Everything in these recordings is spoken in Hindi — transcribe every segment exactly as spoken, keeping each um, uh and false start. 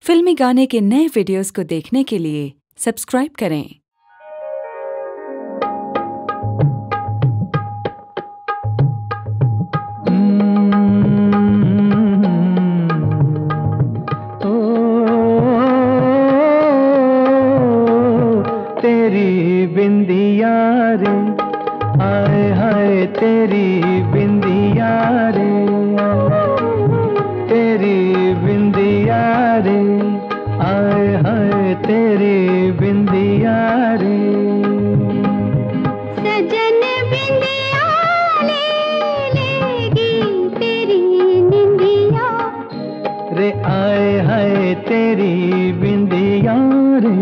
फिल्मी गाने के नए वीडियोस को देखने के लिए सब्सक्राइब करें। तेरी बिंदिया रे, हाय हाय तेरी बिंदिया रे, तेरी बिंदिया रे, हाय हाय तेरी बिंदिया रे। सजन बिंदिया ले लेगी तेरी निंदिया रे, हाय हाय तेरी बिंदिया रे।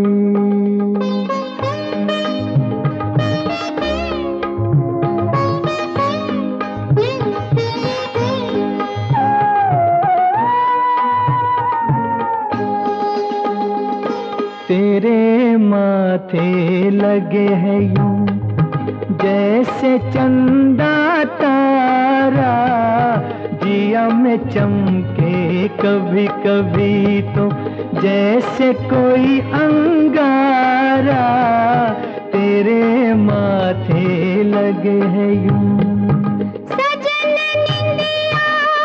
तेरे माथे लगे हैं यूं जैसे चंदा तारा, जिया में चमके कभी कभी तो जैसे कोई अंगारा। तेरे माथे लगे हैं यूं सजन निंदिया,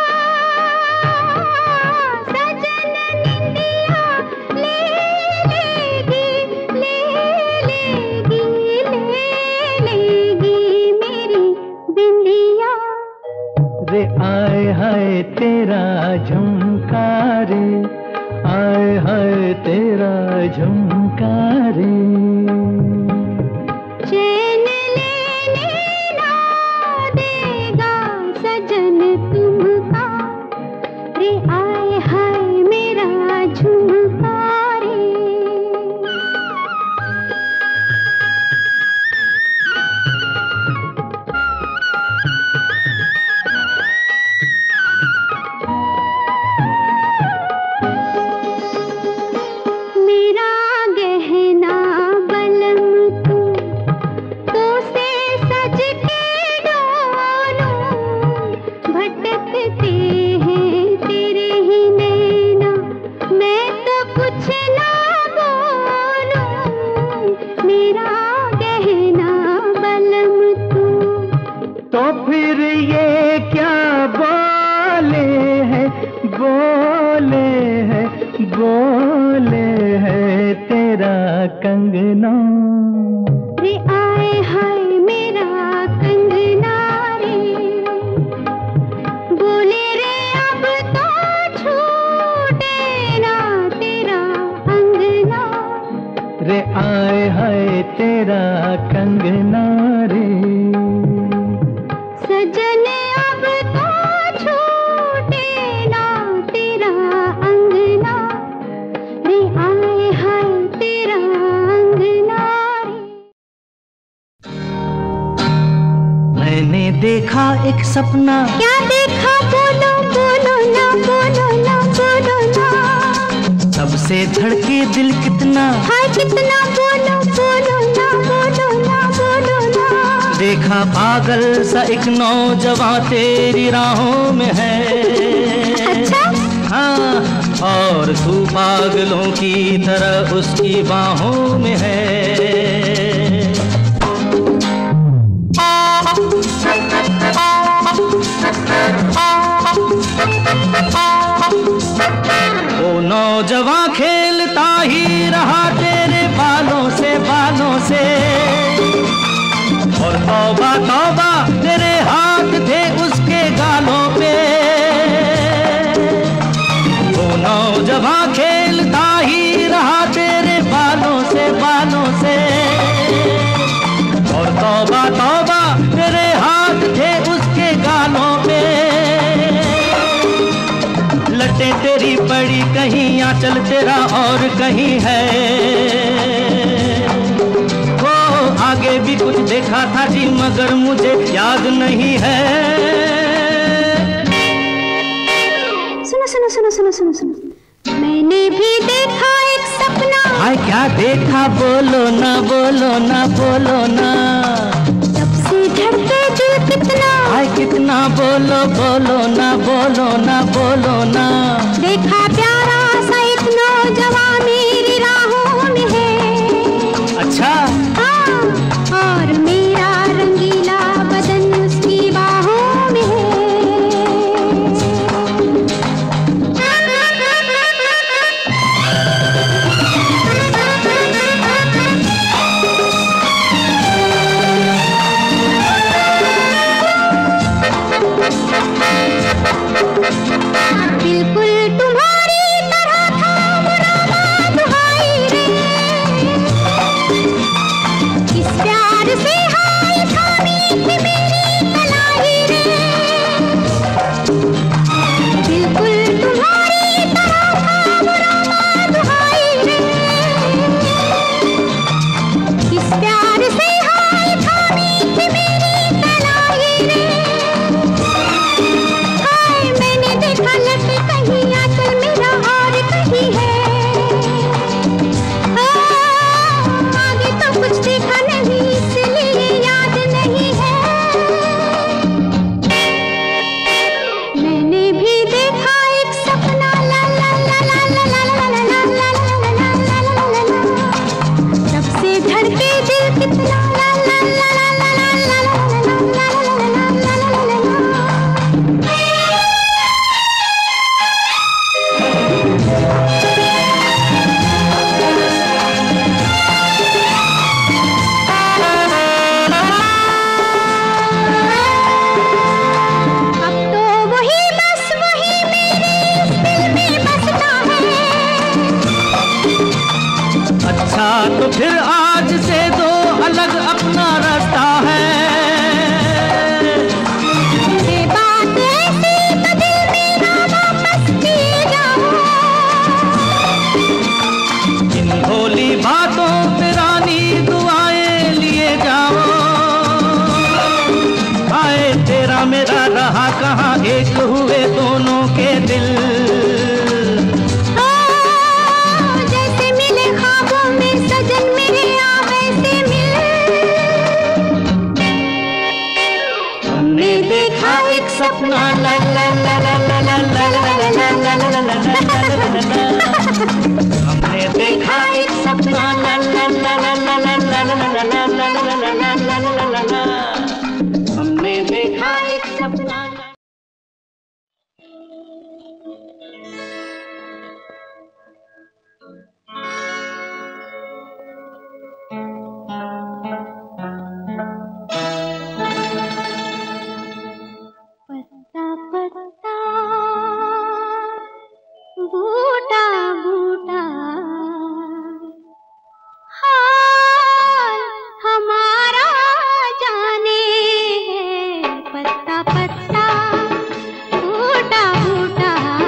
सजन निंदिया ले लेगी, ले लेगी, ले लेगी मेरी बिंदिया रे, आए हाय तेरा झुमका रे, आए हाय तेरा झुमका रे। चैन लेने ना देगा सजन तुमका रे, आए हाय मेरा झुमका रे। मेरा गहना बलम तू, तो से सज के डोलूं, भटकते हैं तेरे ही नैना, मैं तो कुछ ना बोलूं। मेरा गहना बलम तू, तो फिर ये क्या बोले हैं, बोले हैं, बोले हैं तेरा कंगना रे, आए हाय मेरा कंगना रे। बोले रे अब तो छूटे ना तेरा अंगना रे, आए हाय तेरा कंगना रे। सजन अब तो छूटे ना तेरा अंगना रे, आए हाय तेरा अंगना रे। मैंने देखा एक सपना, क्या देखा बोलो बोलो ना, बोलो ना, बोलो ना, सबसे धड़के दिल कितना, हाय कितना बोलो बोलो ना, बोलो ना, बोलो ना। देखा पागल सा एक नौजवान तेरी राहों में है। अच्छा? हाँ, और तू पागलों की तरह उसकी बाहों में है। वो नौजवान खेलता ही रहा तेरे बालों से, बालों से, और तौबा तौबा तेरे हाथ थे उसके गालों पे। वो नौजवान खेलता ही रहा तेरे बालों से, बालों से, और तौबा तौबा तेरे हाथ थे उसके गालों पे। लटे तेरी पड़ी कहीं, आंचल तेरा और कहीं है। आगे भी कुछ देखा था जी मगर मुझे याद नहीं है। सुनो सुनो सुनो सुनो सुनो सुनो, मैंने भी देखा एक सपना। हाय क्या देखा, बोलो ना, बोलो ना, बोलो ना, सबसे धड़के दिल कितना, हाय कितना, बोलो बोलो ना, बोलो ना, बोलो ना। देखा प्यारा सा एक ऐसा तो फिर आज से दो अलग अपना रास्ता है। ये बात ऐसी तो दिल मेरा वापस लिए जाओ। इन भोली बातों पे रानी दुआएं लिए जाओ। आए तेरा मेरा रहा कहाँ, एक हुए दोनों के दिल। जैसे मिले ख्वाबों में सजन मेरे आ वैसे मिल। हमने देखा एक सपना ला ला ला ला ला ला ला ला ला ला ला ला ला। हमने देखा एक सपना ला ला ला ला ला ला ला ला ला ला ला ला। हमने देखा एक सपना। पत्ता पत्ता बूटा बूटा हाल हमारा जाने है। पत्ता पत्ता बूटा बूटा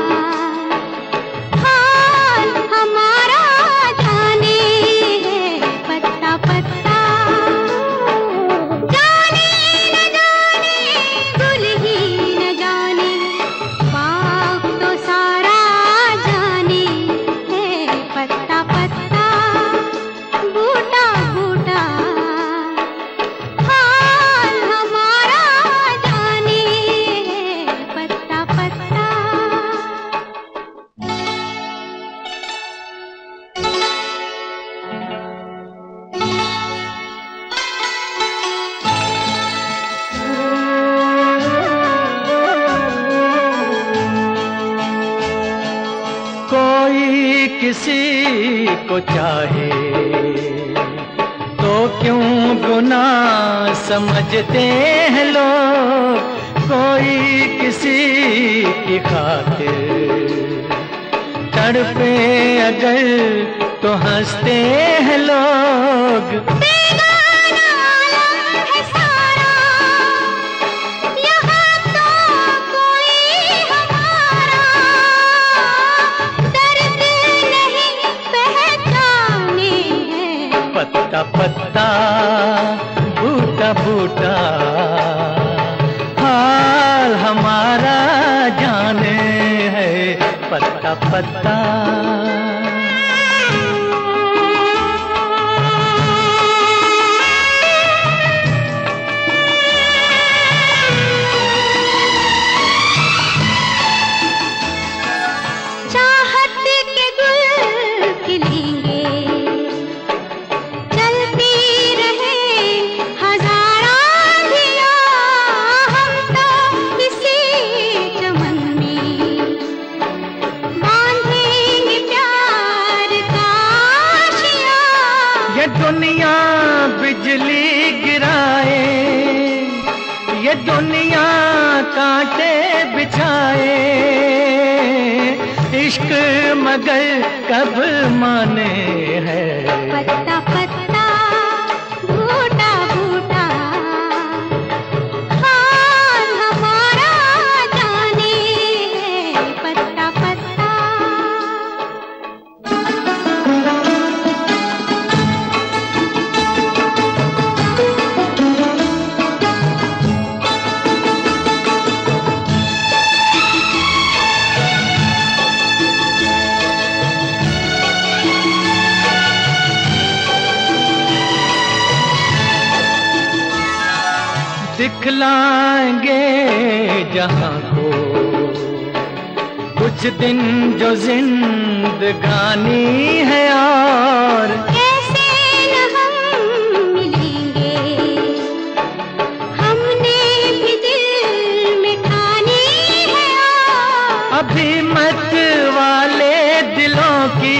हाल हमारा जाने है। पत्ता पत्ता जाने न जाने गुल ही न जाने बाग तो सारा जाने है। पत्ता पत्ता बूटा बूटा हाल हमारा जाने है। पत्ता पत्ता कोई किसी को चाहे तो क्यों गुनाह समझते हैं लोग। कोई किसी की खातिर तड़पे अगर तो हंसते हैं लोग। बेगाना आलम है सारा यहाँ तो कोई हमारा दर्द नहीं पहचाने हैं। पत्ता पत्ता बूटा बूटा हाल हमारा जाने है। पत्ता पत्ता चाहत के गुल खिलेंगे चलती रहे हजारां दिया। हम तो इसी चमन में बांधेंगे प्यार का आशिया। ये दुनिया बिजली गिराए, ये दुनिया कांटे बिछाए। इश्क मगर कब माने है। पत्ता पत्ता बूटा बूटा हाल हमारा जाने है। पत्ता पत्ता दिखलाएंगे जहां को कुछ दिन जो जिंदगानी है। और कैसे न हम मिलेंगे हमने भी दिल में ठानी है। और अभी मत वाले दिलों की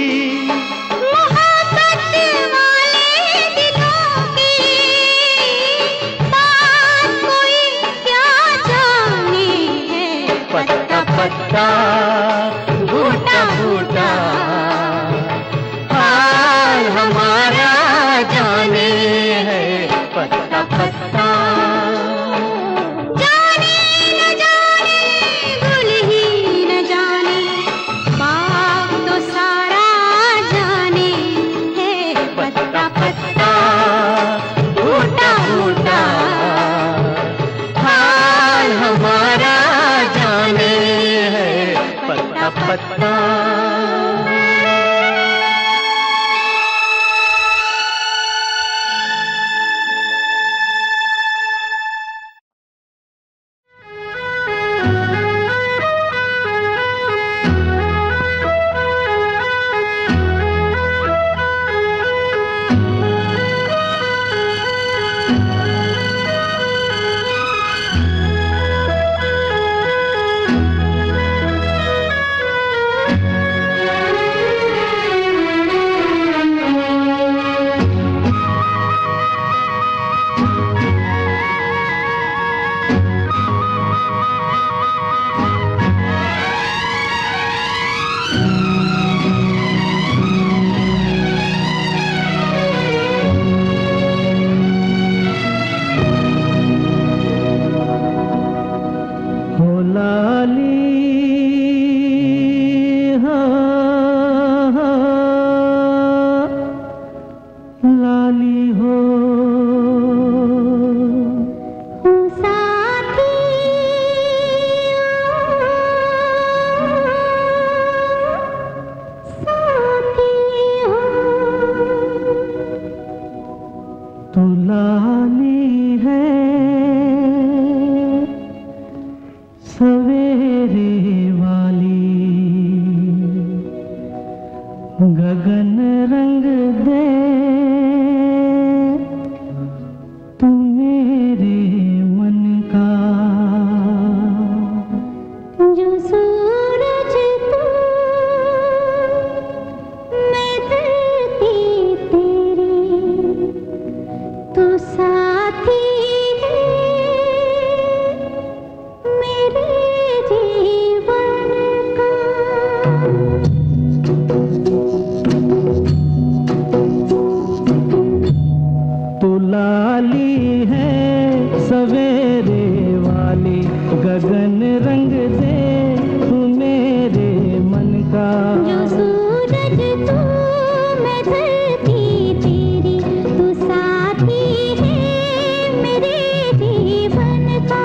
मोहब्बत वाले दिलों की बात कोई क्या जाने है। पत्ता पत्ता बूटा बूटा हाल पत्ता। गगन रंग दे तू मेरे मन का, जो सूरज तू मैं धरती तेरी, तू साथी है मेरे जीवन का। तू लाली है सवेरे वाली, गगन रंग दे तू मेरे मन का। जो सूरज तू मैं धरती तेरी, तू साथी है मेरे जीवन का।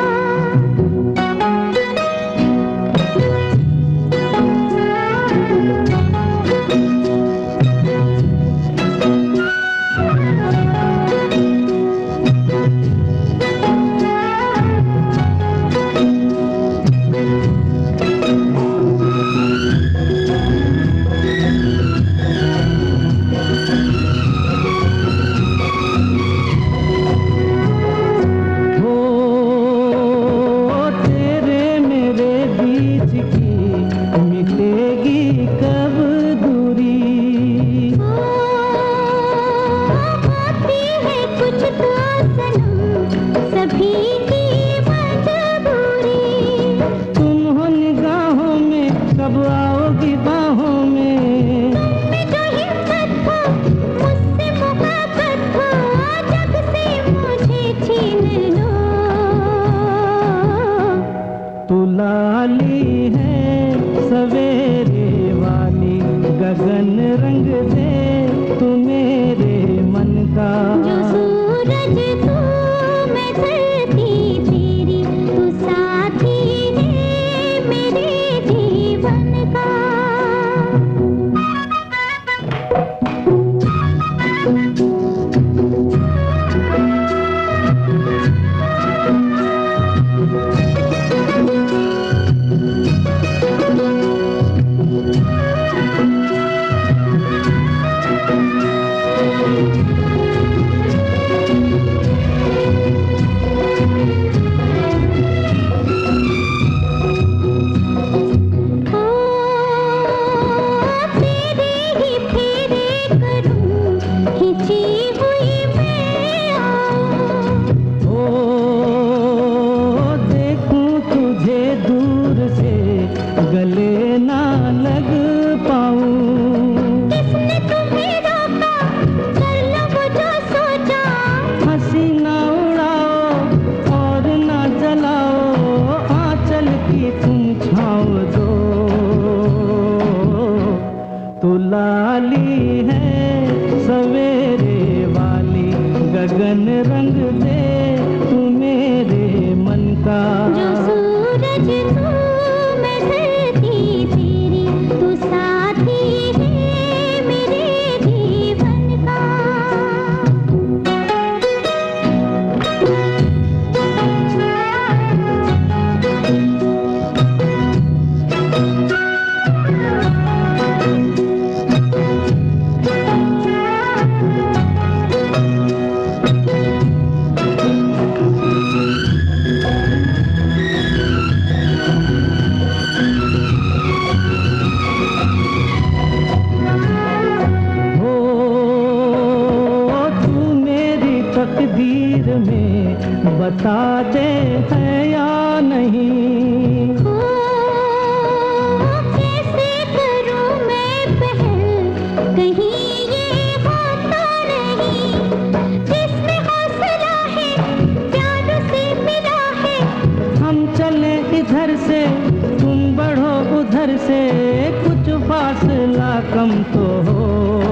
गगन रंग दे तू मेरे मन का। जो सूरज तू मैं धरती तेरी, तू साथी है मेरे जीवन का। गले ना लग पाऊं, किसने तुम्हें रोका, कर लो वो जो सोचा। हंसी ना उड़ाओ और ना जलाओ, आंचल की तुम छाँव दो। तू लाली है सवेरे वाली, गगन रंग दे तू मेरे मन का। जो सूरज तू मैं धरती तेरी, में बता दे है या नहीं। हो कैसे करूं मैं पहल, कहीं ये होता नहीं। जिसमें हौसला है प्यारों से मिला है। हम चले इधर से तुम बढ़ो उधर से, कुछ फासला कम तो हो।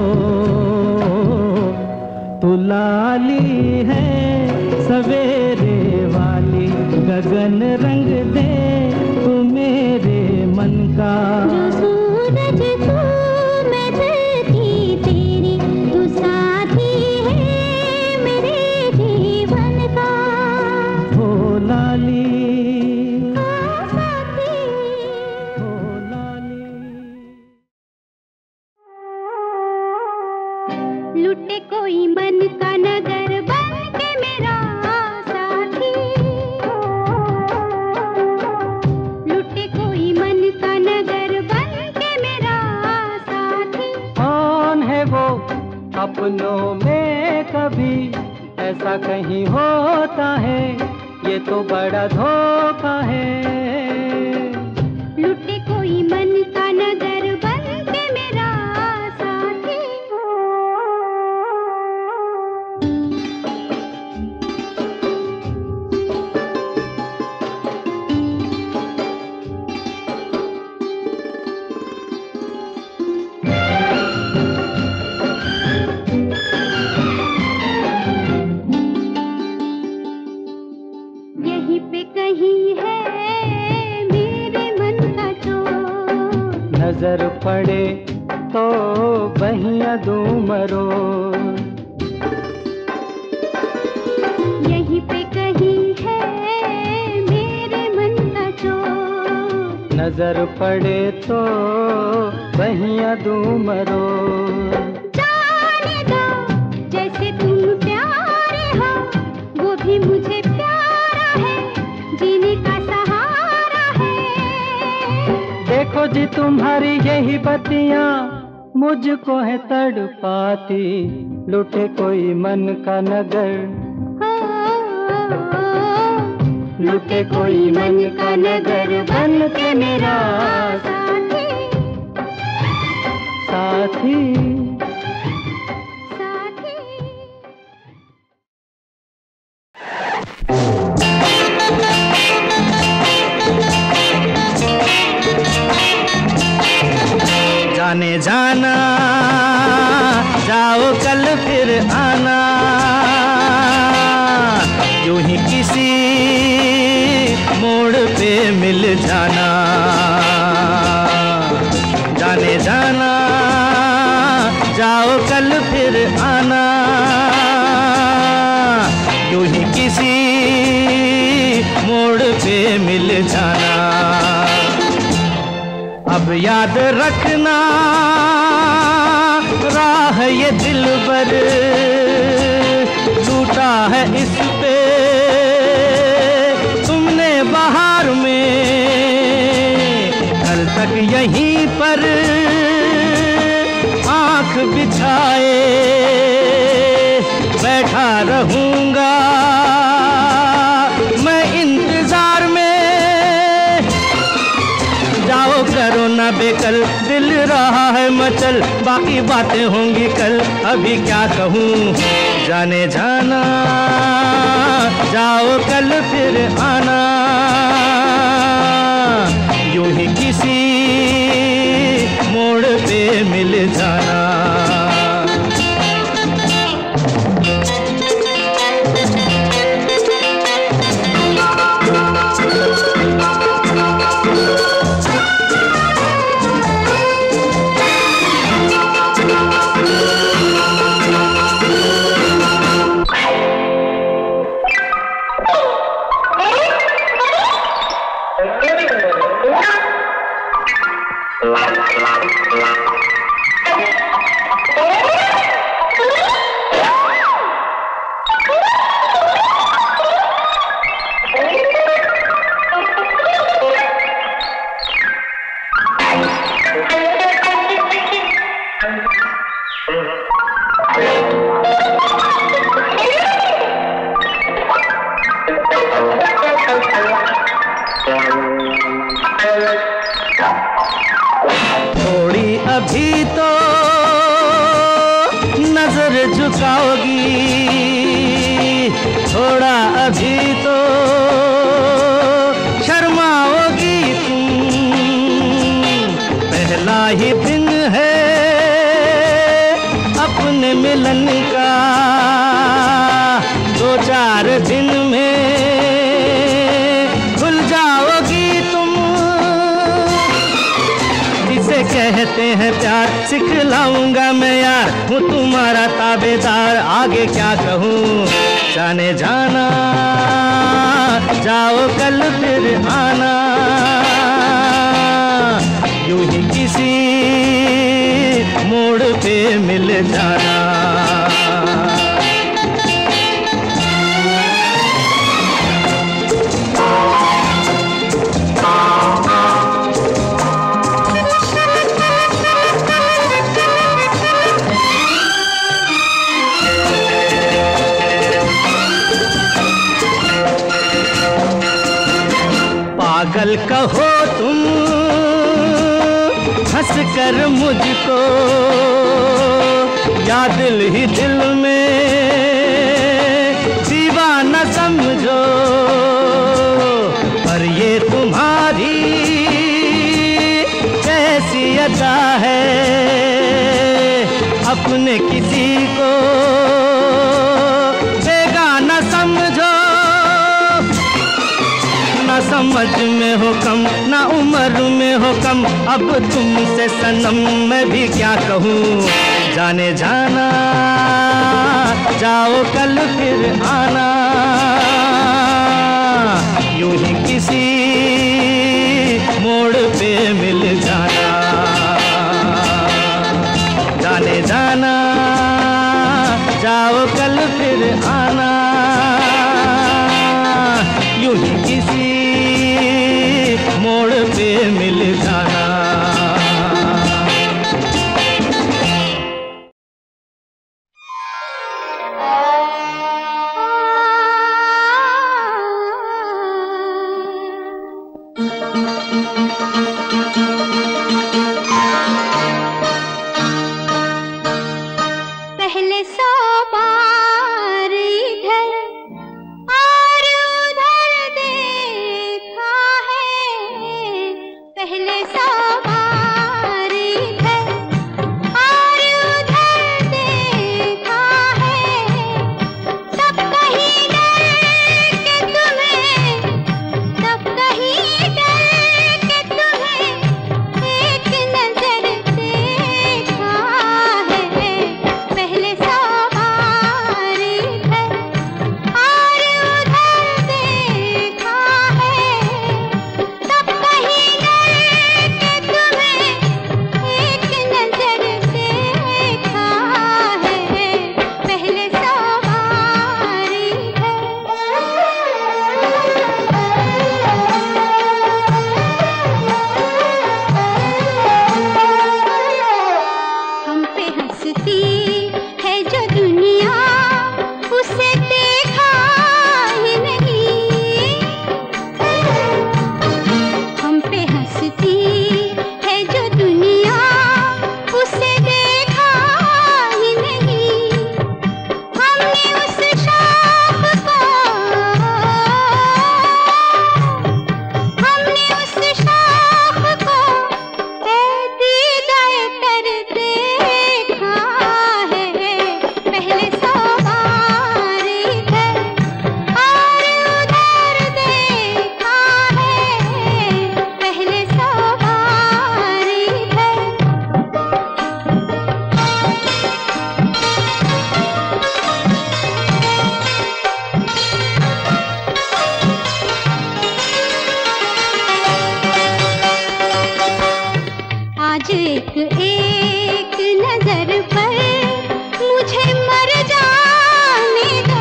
तू लाली है सवेरे वाली, गगन रंग दे तू मेरे मन का। जो सूरज तू मैं धरती तेरी, तू साथी है मेरे जीवन का। हो लाली लुटे कोई मन का नगर बन के मेरा साथी। लुटे कोई मन का नगर बन के मेरा साथी। कौन है वो अपनों में कभी ऐसा कहीं होता है, ये तो बड़ा धोखा है। लुटे कोई मन का नगर बन के मेरा साथी। यहीं पे कहीं है मेरे मन का चोर। नजर पड़े तो बहिया दूं मरो। यहीं पे कहीं है मेरे मन का चोर। नजर पड़े तो बहिया दूं मरो। जाने दो जैसे तुम प्यारे हो, वो भी मुझे प्यारा है, जीने का सहारा है। देखो जी तुम्हारी यही बत्तियां मुझको है तड़पाती। लुटे कोई मन का नगर, लुटे कोई मन का नगर बन के मेरा साथी साथी। साथी। जाने जाना जाओ कल फिर आना, यूं ही किसी मोड़ पे मिल जाना। जाने जाना जाओ कल फिर आना, यूं ही किसी मोड़ पे मिल जाना। अब याद रखना राह ये दिल पर टूटा है इस पे तुमने बहार में। कल तक यहीं पर आंख बिछाए बैठा रहूंगा मैं इंतजार में। जाओ करो ना बेकल, दिल रहा है मचल, बाकी बातें होंगी कल, अभी क्या कहूँ। जाने जाना जाओ कल फिर आना, यूं ही किसी मोड़ पे मिल जाना। चमकाओगी, थोड़ा अभी तो शर्माओगी तुम। पहला ही दिन है अपने मिलन का, दो चार दिन में भूल जाओगी तुम। जिसे कहते हैं प्यार सिखलाऊंगा मैं यार, हूँ तुम्हारा ताबेदार, आगे क्या कहूँ जाने जाना। जाओ कल फिर आना, यूं ही किसी मोड़ पे मिल जाना। पागल कहो तुम हंस कर मुझको, या दिल ही दिल में दीवाना समझो। पर ये तुम्हारी कैसी अदा है, अपने किसी को बेगाना समझो। ना समझ में हो कम, ना उम्र में हो कम, अब तुमसे सनम मैं भी क्या कहूँ जाने जाना। जाओ कल फिर आना, यूं ही किसी मोड़ पे मिल जाना। जाने जाना, जाओ कल फिर आना, यूं ही किसी मोड़ पे मिल जाना। पहले सौ बार इधर और उधर देखा है, पहले सौ बार इधर और उधर देखा है। तब कहीं डर के तुम्हें, तब कहीं डर के तुम्हें एक नजर देखा है। पहले सौ बार इधर और उधर देखा है। तब कहीं डर के तुम्हें एक नजर देखा है। पहले सौ बार हम पे हंसती है जो दुनिया, उसे देखा ही नहीं। हम पे हंसती है जो दुनिया, उसे देखा ही नहीं। हमने उस शौक को, हमने उस शौक को ए दीदाए तर देखा है। पहले सौ बार इधर और उधर देखा है। पहले सौ बार इधर। आज एक एक नजर पर मुझे मर जाने दो।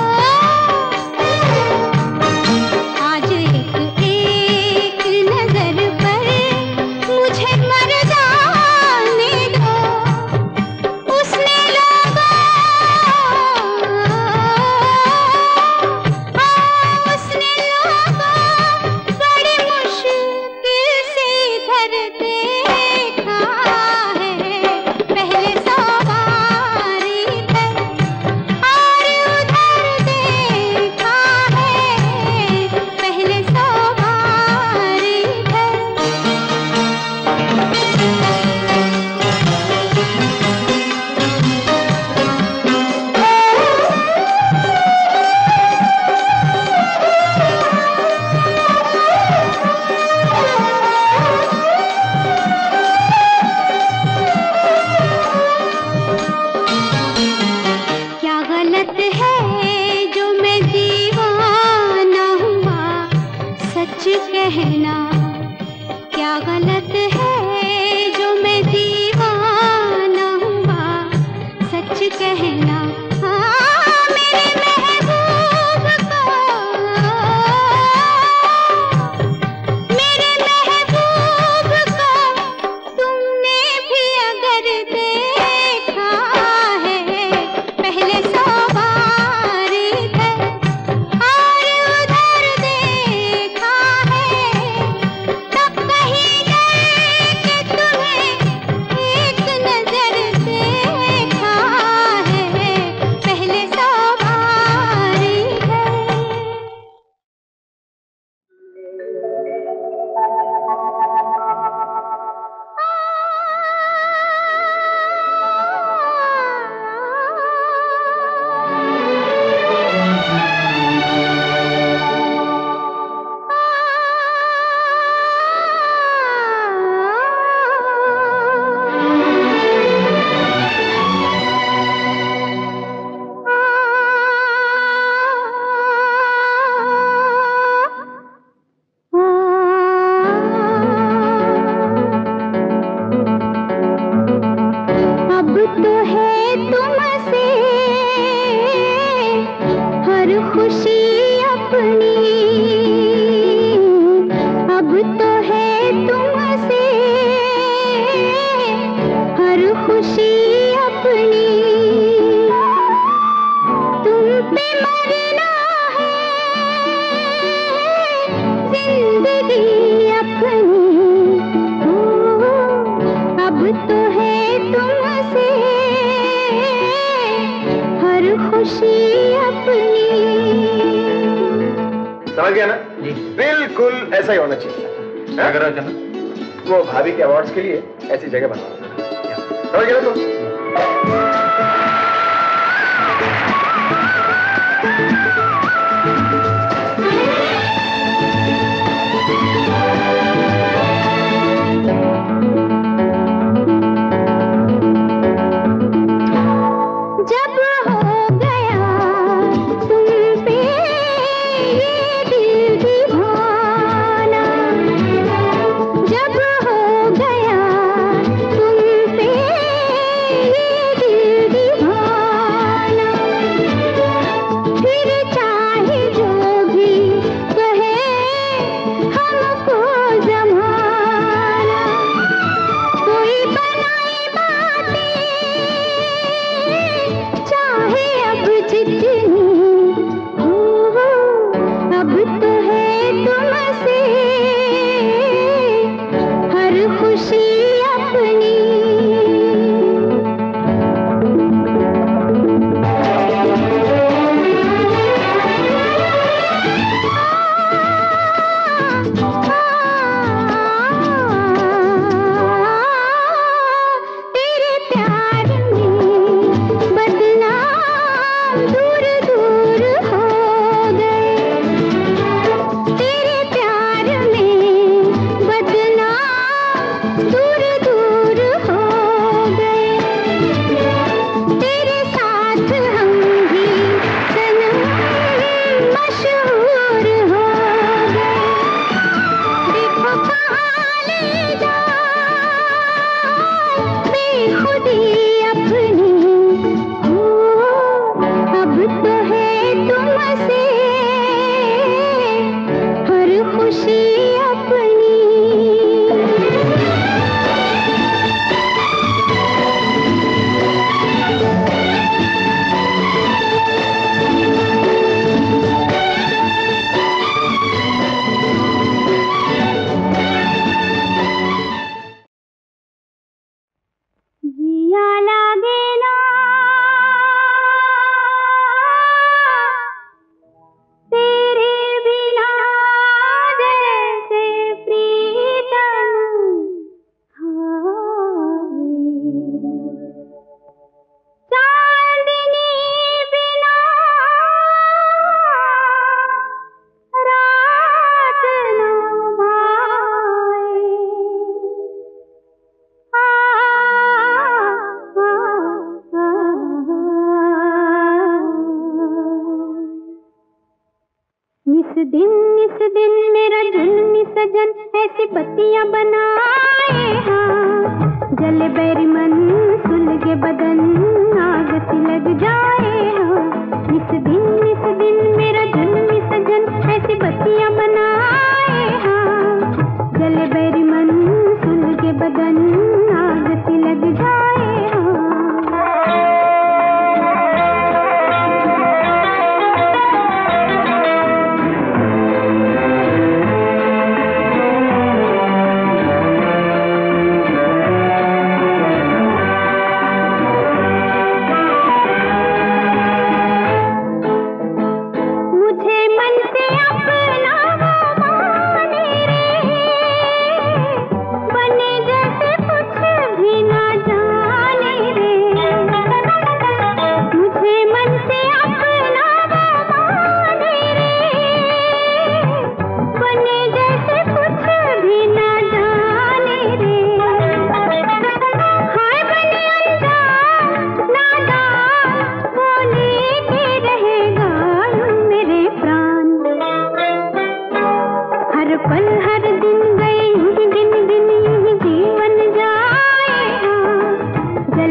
आज एक एक नजर पर मुझे मर जाने दो। उसने लोगों, उसने लोगों बड़ी मुश्किल से इधर देखा है। पहले सौ बार तो है तुमसे हर खुशी अपनी, अब तो है तुमसे हर खुशी अपनी। तुम पे मरना जिंदगी अपनी, अब तो है तुमसे हर खुशी अपनी। समझ गया ना जी? बिल्कुल ऐसा ही होना चाहिए। क्या कर रहा है? वो भाभी के अवार्ड्स के लिए ऐसी जगह बनवा। समझ गया ना तुम? जब हो गया तुम पे ये दिल दीवाना, जब हो गया तुम पे ये दिल दीवाना, फिर चाहे जो भी कहे हमको जमाना, कोई बनाए बातें चाहे अब जितनी हो, अब तो है तुमसे हर खुशी अपनी। तेरे प्यार में बदनाम दूर दूर हो गए, तेरे प्यार में बदनाम दूर दूर हो गए, तेरे साथ हम भी सनम मशहूर हो गए। देखो कहाँ ले जाए बेखुदी अपनी, हो अब तो है तुमसे हर खुशी अपनी। जिया लागे ना तेरे बिना जैसे प्रीतम, हाय चांदनी बिना रात न आए। निस दिन निस दिन मेरा जुल्मी सजन ऐसी पत्तियां बनाए, हाँ जले बैरी मन सुलगे बदन आग सी लग जाए, हाँ निस दिन निस दिन मेरा जुल्मी सजन ऐसी पत्तियां बनाए, हाँ जले बैरी मन सुलगे बदन आग सी लग जाए, हाँ।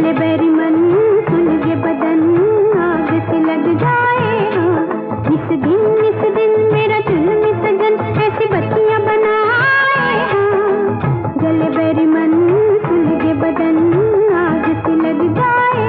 जले बैरी मन सुलगे बदन आग से लग जाए हाँ। इस दिन इस दिन मेरा जुल्मी सजन ऐसी बत्तियां बनाए हाँ। जले बैरी मन सुलगे बदन आग से लग जाए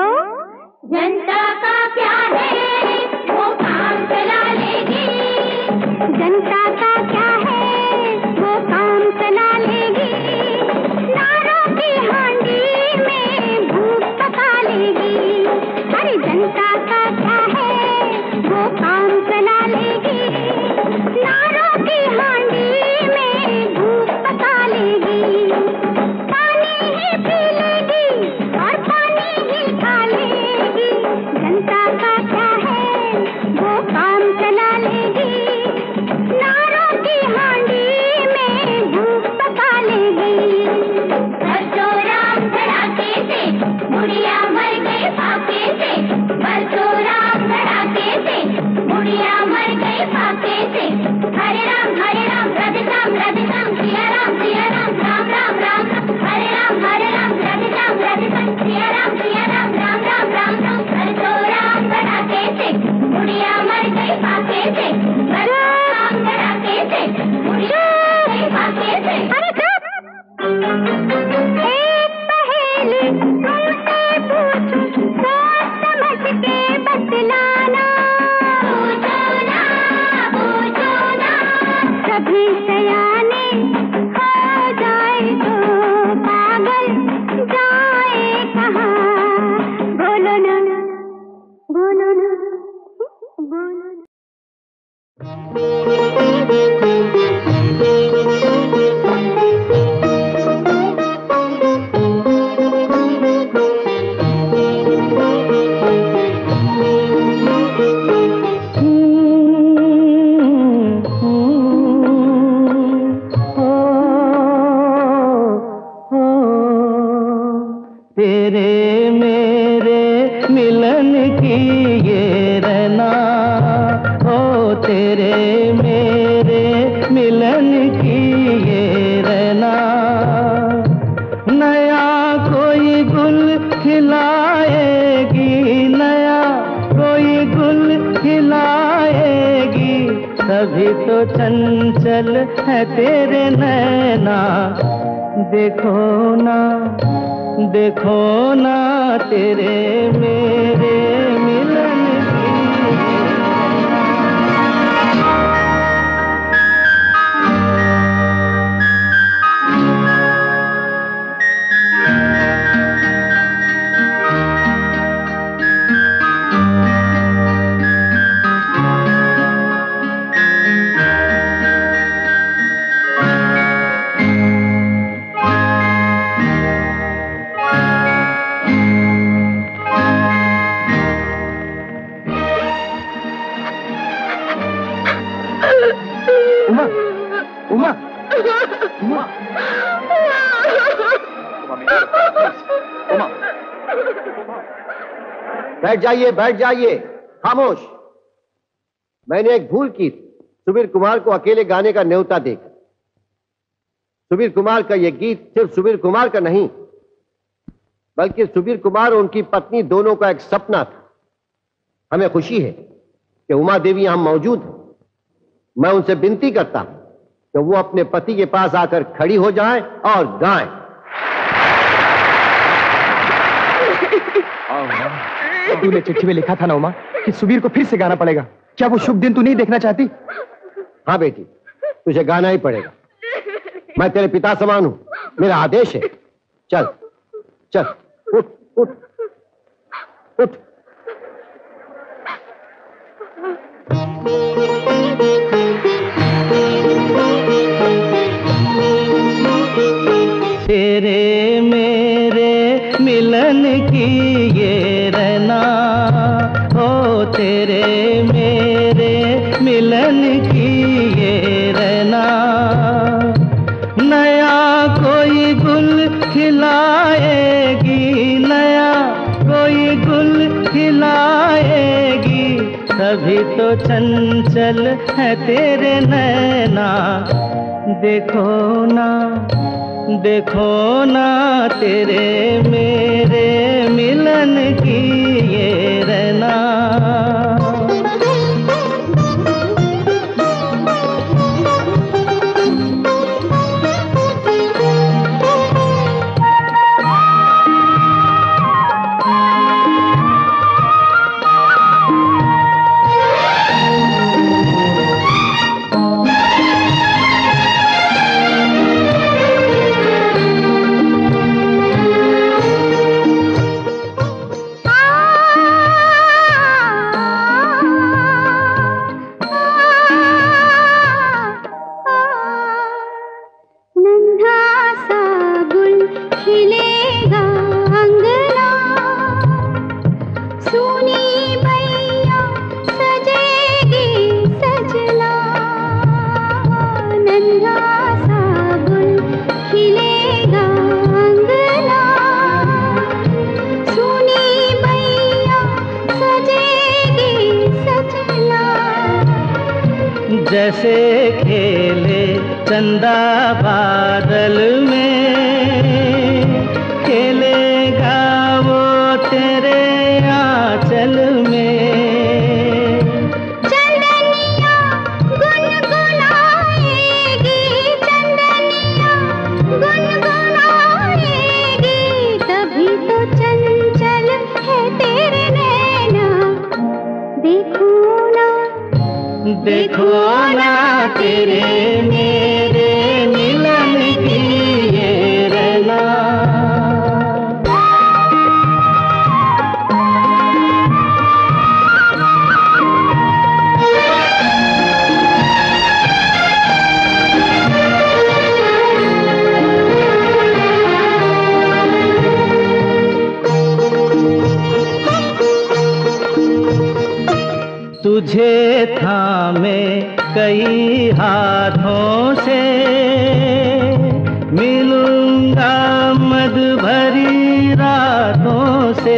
जनता का क्या है वो काम चला लेगी। चंचल है तेरे नैना, देखो ना देखो ना तेरे मेरे मिलन की। बैठ जाइए बैठ जाइए, खामोश। मैंने एक भूल की थी, सुबीर कुमार को अकेले गाने का न्योता देकर। सुबीर कुमार का यह गीत सिर्फ सुबीर कुमार का नहीं, बल्कि सुबीर कुमार और उनकी पत्नी दोनों का एक सपना था। हमें खुशी है कि उमा देवी यहां मौजूद है। मैं उनसे विनती करता हूं कि वो अपने पति के पास आकर खड़ी हो जाएं और गाएं। तूने चिट्ठी में लिखा था ना उमा कि सुबीर को फिर से गाना पड़ेगा। क्या वो शुभ दिन तू नहीं देखना चाहती? हाँ बेटी, तुझे गाना ही पड़ेगा। मैं तेरे पिता समान हूं, मेरा आदेश है। चल चल, उठ उठ उठ। तेरे मेरे मिलन की ये रहना, ओ तेरे मेरे मिलन की ये रहना। नया कोई गुल खिलाएगी, नया कोई गुल खिलाएगी, तभी तो चंचल है तेरे नैना। देखो ना देखो ना तेरे मेरे मिलन की ये रहना। जैसे खेले चंदा बादल में, खेलेगा वो तेरे आंचल में। चंदनिया गुनगुनाएगी, चंदनिया गुनगुनाएगी, तभी तो चंचल है तेरे नैना। देखो ना देखो ना तेरे मेरे मिलन की ये रहना। कई हाथों से मिलूंगा मद भरी रातों से,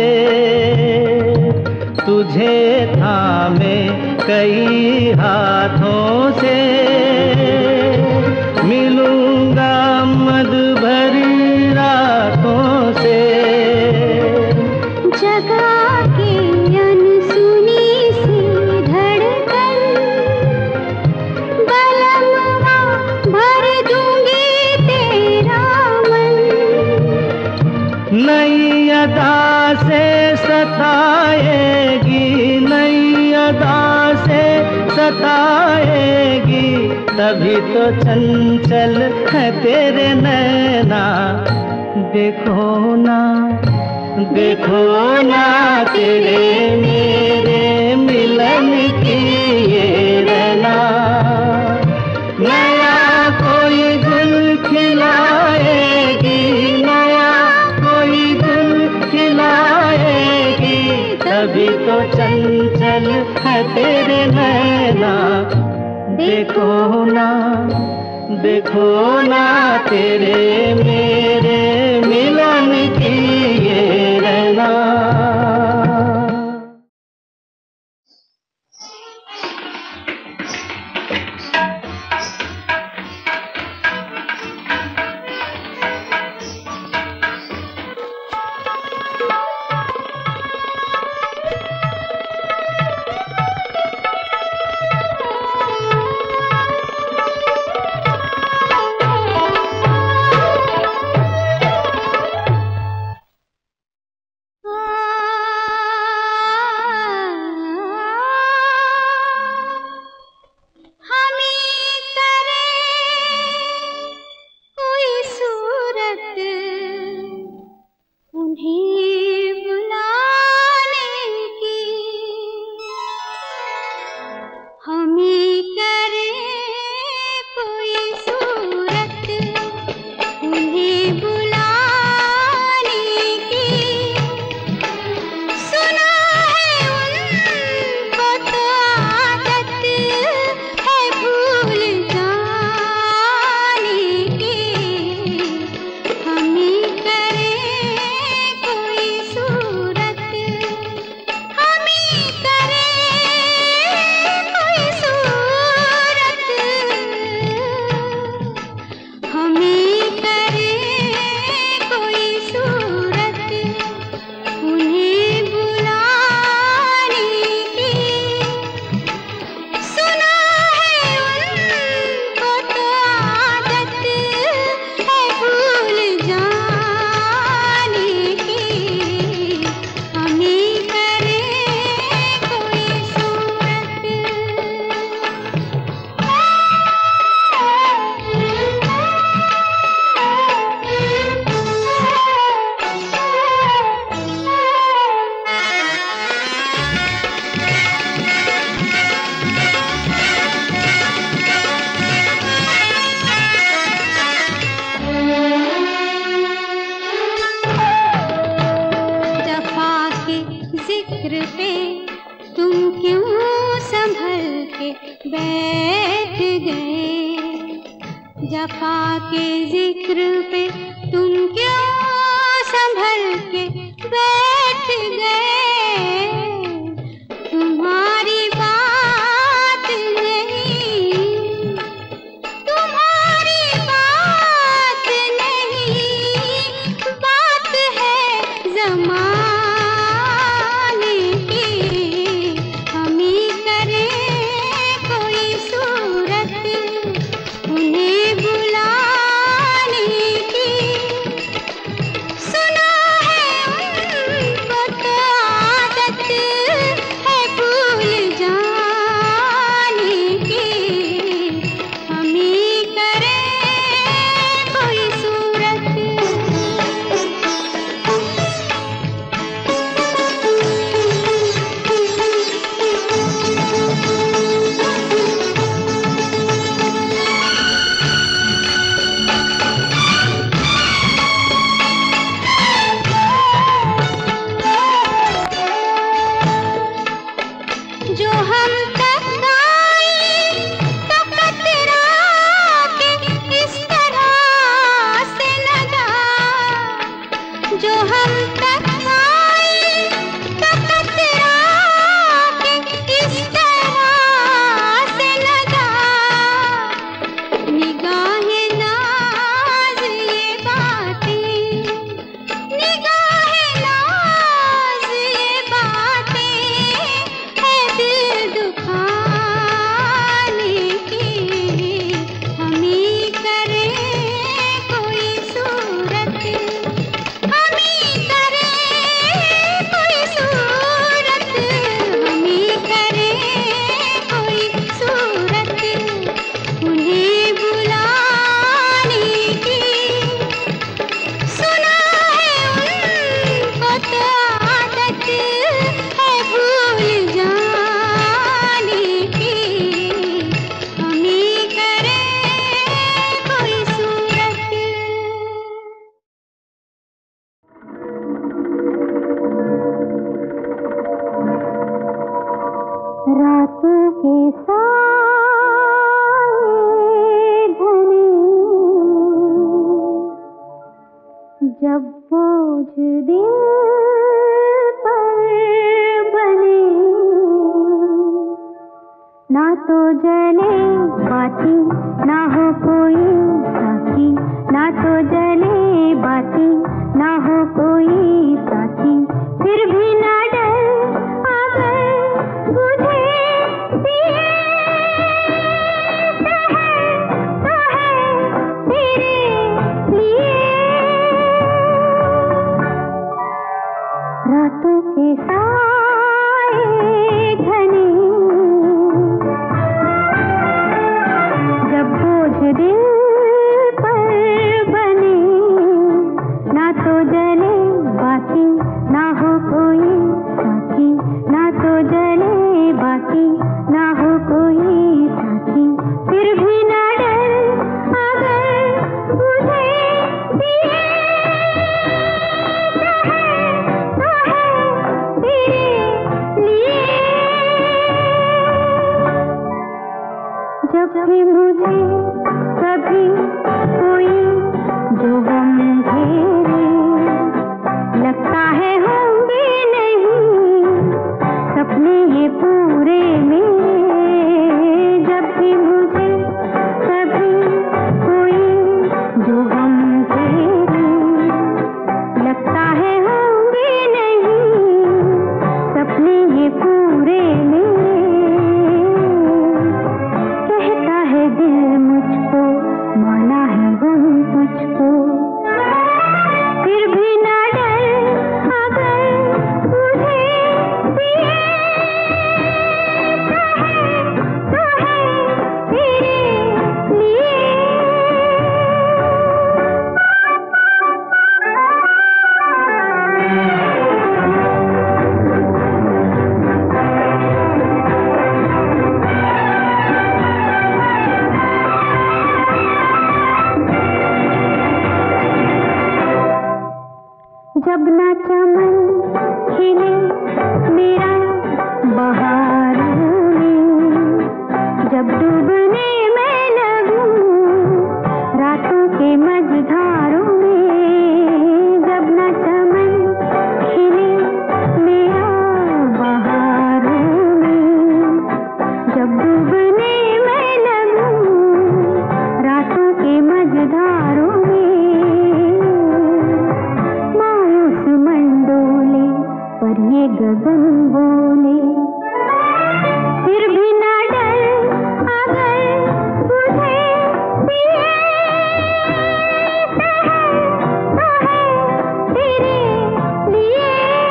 तुझे थामे कई हाथों से मिलूंगा मद भरी रातों से। जगा के अनसुनी सी धड़कन बलमवा भर दूंगी तेरा मन। नई अदा से सताएगी, नई अदा से सताएगी, तभी तो चंचल है तेरे नैना। देखो ना देखो ना तेरे मेरे मिलन की ये रैना। नया कोई गुल खिलाएगी, नया कोई गुल खिलाएगी, तभी तो चंचल है तेरे नैना। देखो ना देखो ना तेरे मेरे मिलन की ये रैना। बैठ गए, जफा के जिक्र पे तुम क्यों संभल के बैठ गए। तुम्हारी बात नहीं, तुम्हारी बात नहीं, बात है ज़माने की। हम ही करें कोई सूरत उन्हें बुलाने की। सुना है उनको तो आदत बाती ना हो कोई साथी, ना तो जले बाती ना हो कोई साथी, फिर भी ना डर अगर बुझे दिए तो है तो है तेरे लिए। रातों के साए घने जब बोझ दिल पर बने, ना तो जले बाती ना हो कोई साथी, ना तो जले बाती ना हो कोई साथी, फिर भी ना डर अगर बुझे दिए तो है तो है तेरे लिए। जब भी मुझे कभी कोई जो गम घेरे, लगता है होंगे नहीं सपने ये पूरे मेरे। जब भी मुझे कभी कोई जो गम घेरे, लगता है होंगे नहीं सपने ये पूरे मेरे। कहता है दिल मुझको माना है गम तुझको, फिर भी ना डर अगर तुझे दिए तो है तो है तेरे लिए। जब ना चमन खिले मेरा बहार में, जब डूबने मैं लगूं रातों के मझधारों में, जब ना चमन खिले मेरा बहार में, जब डूबने मैं लगूं रातों के मझधारों में, मायूस मंडोले पर ये गगन बोले, फिर भी ना डर अगर बुझे दिए तो है तो है तेरे लिए।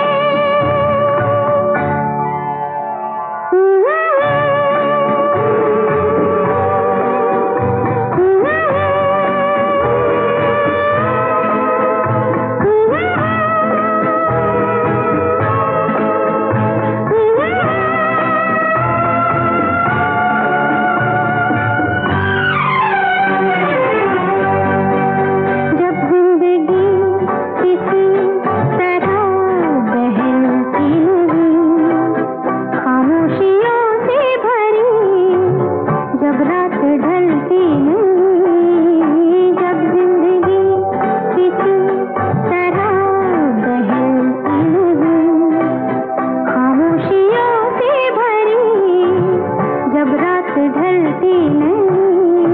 जब जिंदगी किसी तरह बहलती हुई खामोशियों से भरी, जब रात ढलती नहीं, जब जिंदगी किसी तरह बहलती हुई खामोशियों से भरी, जब रात ढलती नहीं,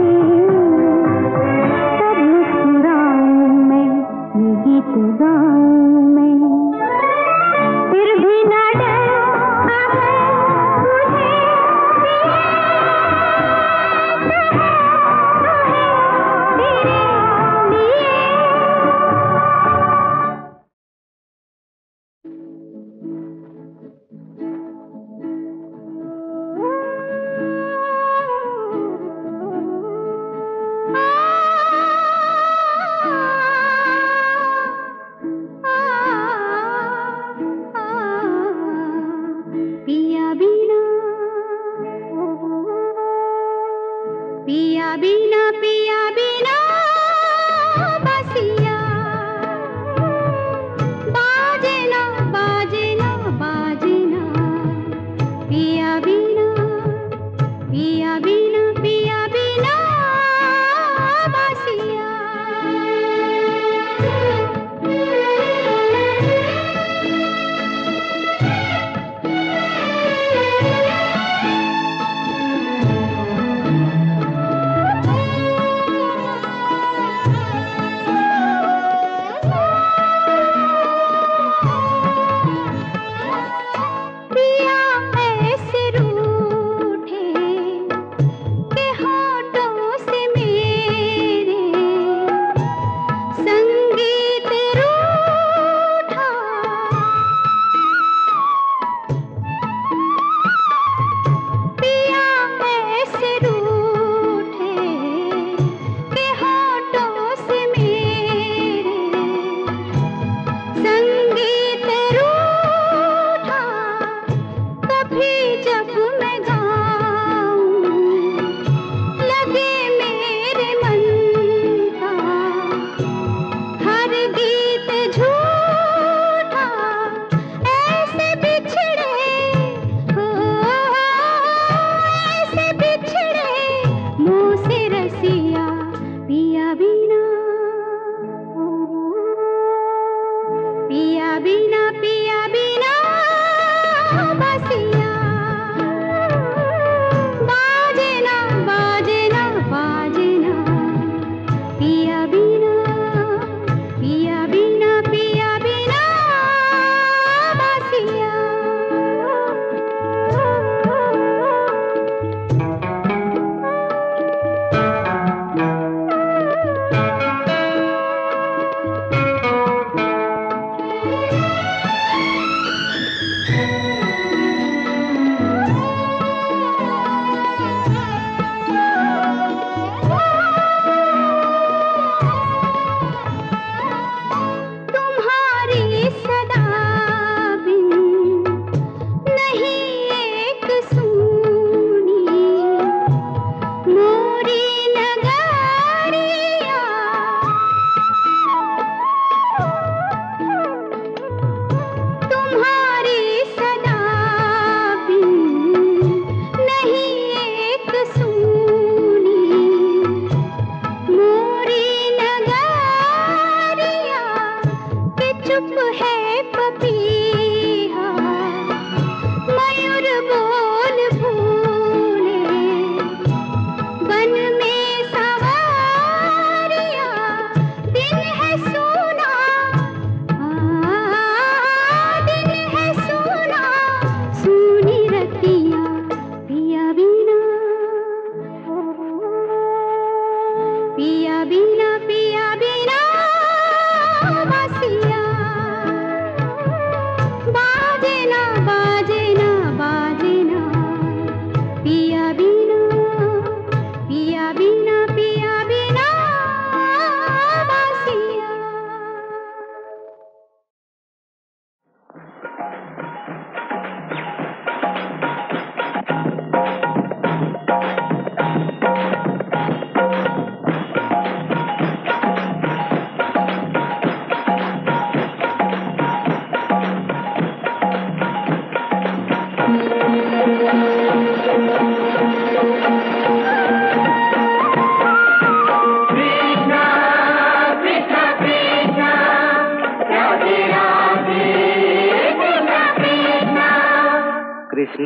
तब मुस्कुराऊं मैं ये गीत गाऊं मैं, फिर भी ना डर अगर तुझे दिए तो है तो है तेरे लिए। पिया बिना पिया बिना पिया बिना बसिया बाजे ना बाजे ना बाजे ना, पिया बिना पिया बिना पिया बिना बसिया।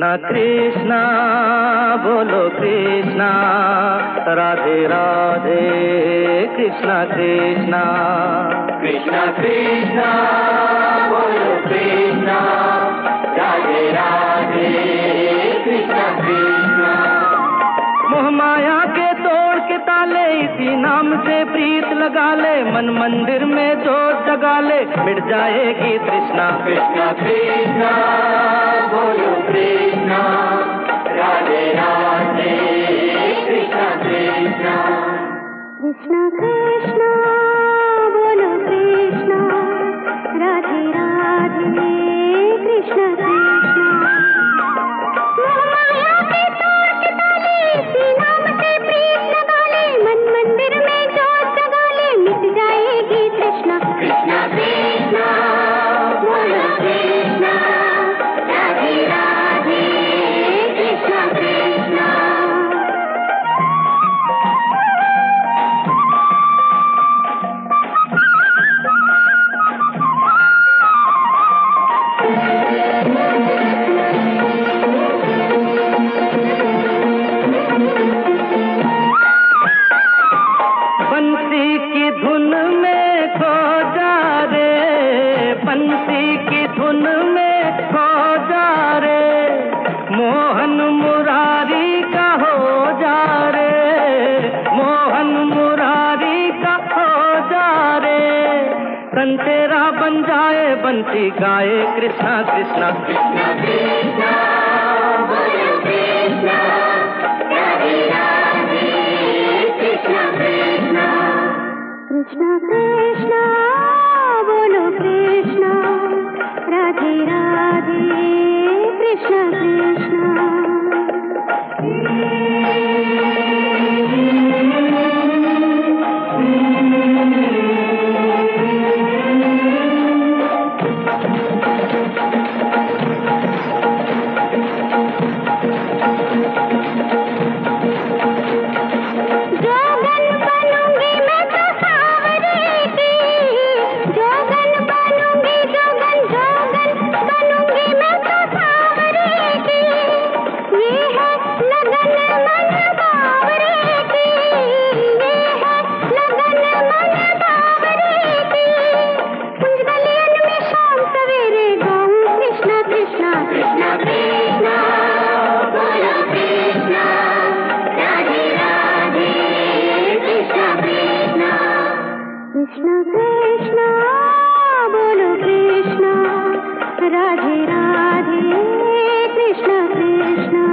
कृष्णा कृष्णा बोलो कृष्णा, राधे राधे कृष्णा कृष्णा। कृष्णा कृष्णा बोलो कृष्णा, राधे राधे कृष्णा कृष्णा। मोह माया के तोड़ के ताले, इसी नाम से प्रीत लगा ले, मन मंदिर में जोत जगा ले, मिट जाएगी तृष्णा। कृष्णा कृष्णा बोलो कृष्णा, राधे राधे कृष्णा कृष्णा। कृष्णा कृष्णा बोलो कृष्णा, राधे राधे कृष्णा कृष्णा। मोह माया के तोड़ के ताले, इसी नाम से प्रीत लगा ले, मन मंदिर में जोत जगा ले, मिट जाएगी तृष्णा। कृष्णा कृष्णा बोलो कृष्णा, राधे राधे कृष्णा कृष्णा। बंसी की धुन में खो जा रे, बंसी की धुन में खो जा रे, मोहन मुरारी का हो जा रे, मोहन मुरारी का हो जा रे। तन तेरा बन जाए बंसी गाए कृष्णा कृष्णा। कृष्णा कृष्णा बोलो कृष्णा, राधे राधे कृष्णा कृष्णा। कृष्णा कृष्णा बोलो कृष्णा, राधे राधे कृष्णा कृष्णा। जोगन बनूंगी मैं तो सावरे की, जोगन बनूंगी जोगन जोगन बनूंगी मैं तो सावरे की। ये है लगन मन बावरे की, ये है लगन मन बावरे की। कुंज गलियन में शाम सवेरे गाऊं कृष्णा कृष्णा। कृष्णा कृष्णा बोलो कृष्णा, राधे राधे कृष्णा कृष्णा। कृष्णा कृष्णा बोलो कृष्णा, राधे राधे कृष्णा कृष्णा।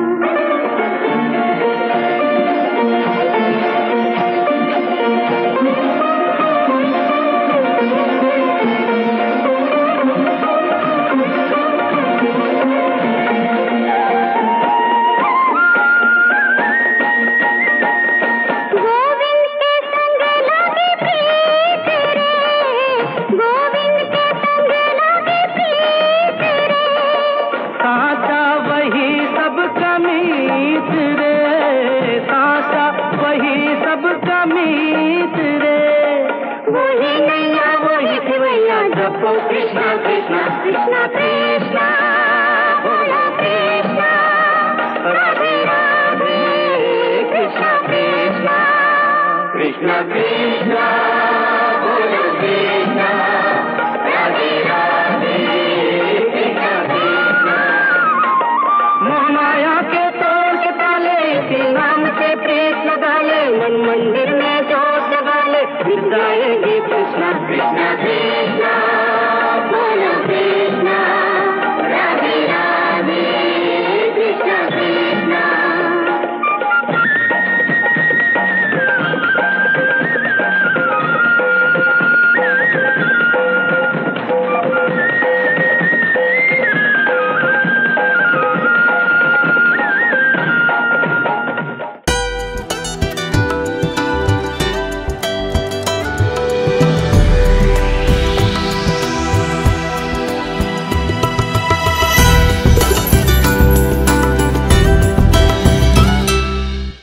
गोविंद के संग लगी प्रीत रे, गोविंद के संग लगी प्रीत रे। साचा वही सब कमीत रे, साचा वही सब कमीत रे। वही नैया वही सिवैया जपो कृष्णा कृष्णा। कृष्णा कृष्णा बोलो कृष्णा, राधे राधे कृष्णा कृष्णा। कृष्णा कृष्णा बोलो कृष्णा, राधे राधे कृष्णा कृष्णा। मोह माया के तोड़ के ताले, इसी नाम से प्रीत लगा ले, मन मंदिर में जोत जगा ले, मिट जाएगी कृष्णा। कृष्णा कृष्णा